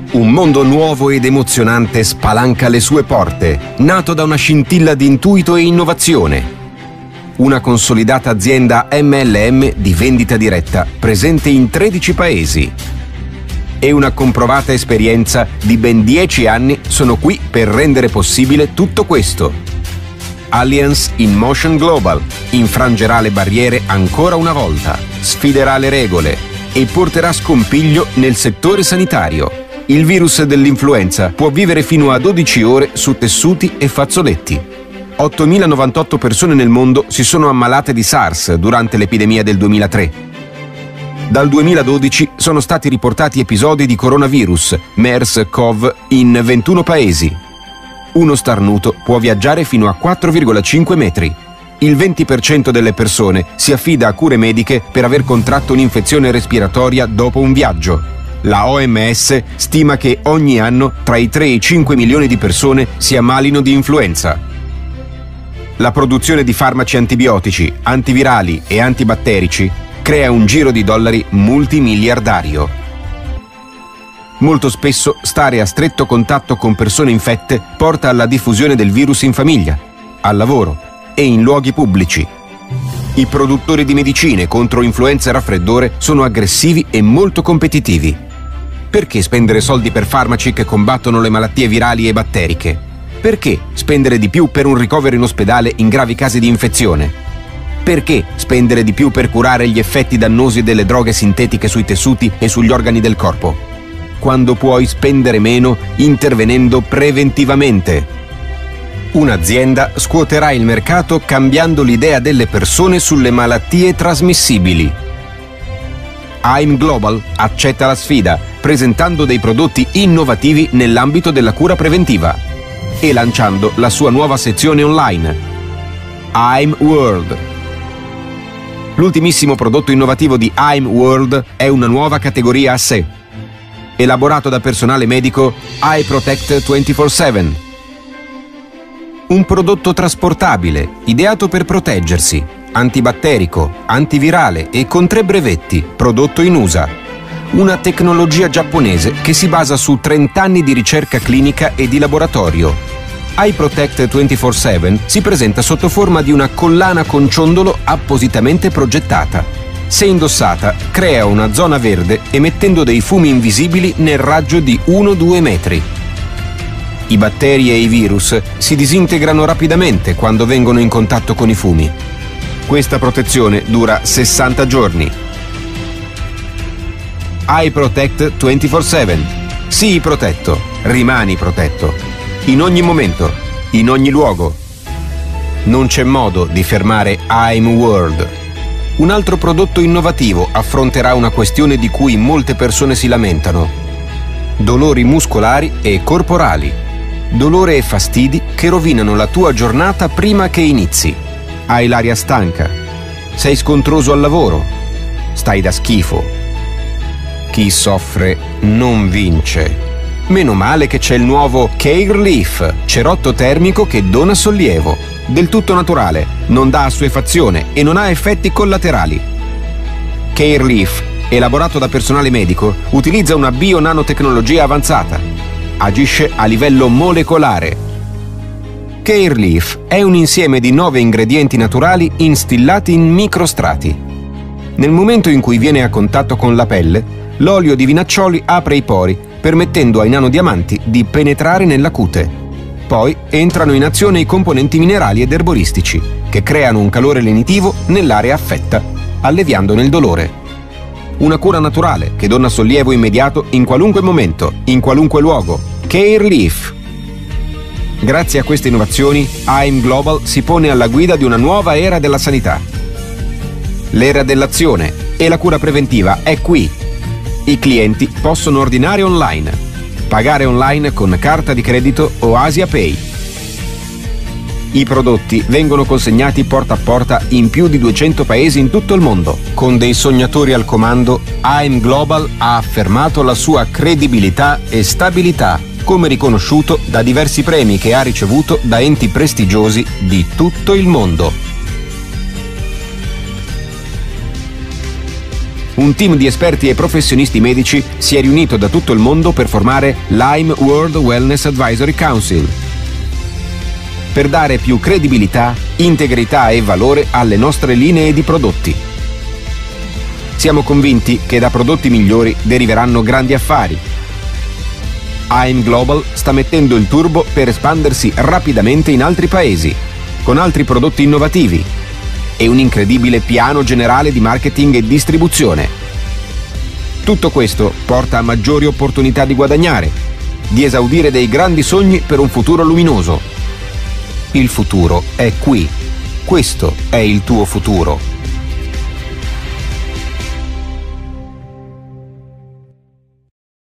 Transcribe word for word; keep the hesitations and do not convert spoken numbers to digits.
Un mondo nuovo ed emozionante spalanca le sue porte, nato da una scintilla di intuito e innovazione. Una consolidata azienda M L M di vendita diretta, presente in tredici paesi. E una comprovata esperienza di ben dieci anni sono qui per rendere possibile tutto questo. Allianz in Motion Global infrangerà le barriere ancora una volta, sfiderà le regole e porterà scompiglio nel settore sanitario. Il virus dell'influenza può vivere fino a dodici ore su tessuti e fazzoletti. ottomilanovantotto persone nel mondo si sono ammalate di SARS durante l'epidemia del duemilatré. Dal duemiladodici sono stati riportati episodi di coronavirus, MERS-CoV, in ventuno paesi. Uno starnuto può viaggiare fino a quattro virgola cinque metri. Il venti per cento delle persone si affida a cure mediche per aver contratto un'infezione respiratoria dopo un viaggio. La O M S stima che ogni anno tra i tre e i cinque milioni di persone si ammalino di influenza. La produzione di farmaci antibiotici, antivirali e antibatterici crea un giro di dollari multimiliardario. Molto spesso stare a stretto contatto con persone infette porta alla diffusione del virus in famiglia, al lavoro e in luoghi pubblici. I produttori di medicine contro influenza e raffreddore sono aggressivi e molto competitivi. Perché spendere soldi per farmaci che combattono le malattie virali e batteriche? Perché spendere di più per un ricovero in ospedale in gravi casi di infezione? Perché spendere di più per curare gli effetti dannosi delle droghe sintetiche sui tessuti e sugli organi del corpo? Quando puoi spendere meno intervenendo preventivamente. Un'azienda scuoterà il mercato cambiando l'idea delle persone sulle malattie trasmissibili. A I M Global accetta la sfida, presentando dei prodotti innovativi nell'ambito della cura preventiva e lanciando la sua nuova sezione online, A I M World. L'ultimissimo prodotto innovativo di A I M World è una nuova categoria a sé, elaborato da personale medico Eye Protect ventiquattro sette. Un prodotto trasportabile, ideato per proteggersi, antibatterico, antivirale e con tre brevetti, prodotto in U S A. Una tecnologia giapponese che si basa su trenta anni di ricerca clinica e di laboratorio. Eye Protect ventiquattro sette si presenta sotto forma di una collana con ciondolo appositamente progettata. Se indossata, crea una zona verde emettendo dei fumi invisibili nel raggio di uno due metri. I batteri e i virus si disintegrano rapidamente quando vengono in contatto con i fumi. Questa protezione dura sessanta giorni. Eye Protect ventiquattro sette. Sii protetto, rimani protetto. In ogni momento, in ogni luogo. Non c'è modo di fermare A I M World. Un altro prodotto innovativo affronterà una questione di cui molte persone si lamentano. Dolori muscolari e corporali. Dolore e fastidi che rovinano la tua giornata prima che inizi. Hai l'aria stanca. Sei scontroso al lavoro. Stai da schifo. Chi soffre non vince. Meno male che c'è il nuovo Care Leaf, cerotto termico che dona sollievo. Del tutto naturale, non dà assuefazione e non ha effetti collaterali. Care Leaf, elaborato da personale medico, utilizza una bio-nanotecnologia avanzata. Agisce a livello molecolare. Care Leaf è un insieme di nove ingredienti naturali instillati in microstrati. Nel momento in cui viene a contatto con la pelle, l'olio di vinaccioli apre i pori, permettendo ai nanodiamanti di penetrare nella cute. Poi entrano in azione i componenti minerali ed erboristici, che creano un calore lenitivo nell'area affetta, alleviandone il dolore. Una cura naturale che dona sollievo immediato in qualunque momento, in qualunque luogo. Care Leaf. Grazie a queste innovazioni, A I M Global si pone alla guida di una nuova era della sanità. L'era dell'azione e la cura preventiva è qui. I clienti possono ordinare online, pagare online con carta di credito o Asia Pay. I prodotti vengono consegnati porta a porta in più di duecento paesi in tutto il mondo. Con dei sognatori al comando, A I M Global ha affermato la sua credibilità e stabilità, come riconosciuto da diversi premi che ha ricevuto da enti prestigiosi di tutto il mondo. un team di esperti e professionisti medici si è riunito da tutto il mondo per formare l'A I M World Wellness Advisory Council, per dare più credibilità, integrità e valore alle nostre linee di prodotti. Siamo convinti che da prodotti migliori deriveranno grandi affari. A I M Global sta mettendo il turbo per espandersi rapidamente in altri paesi, con altri prodotti innovativi e un incredibile piano generale di marketing e distribuzione. Tutto questo porta a maggiori opportunità di guadagnare, di esaudire dei grandi sogni per un futuro luminoso. Il futuro è qui. Questo è il tuo futuro.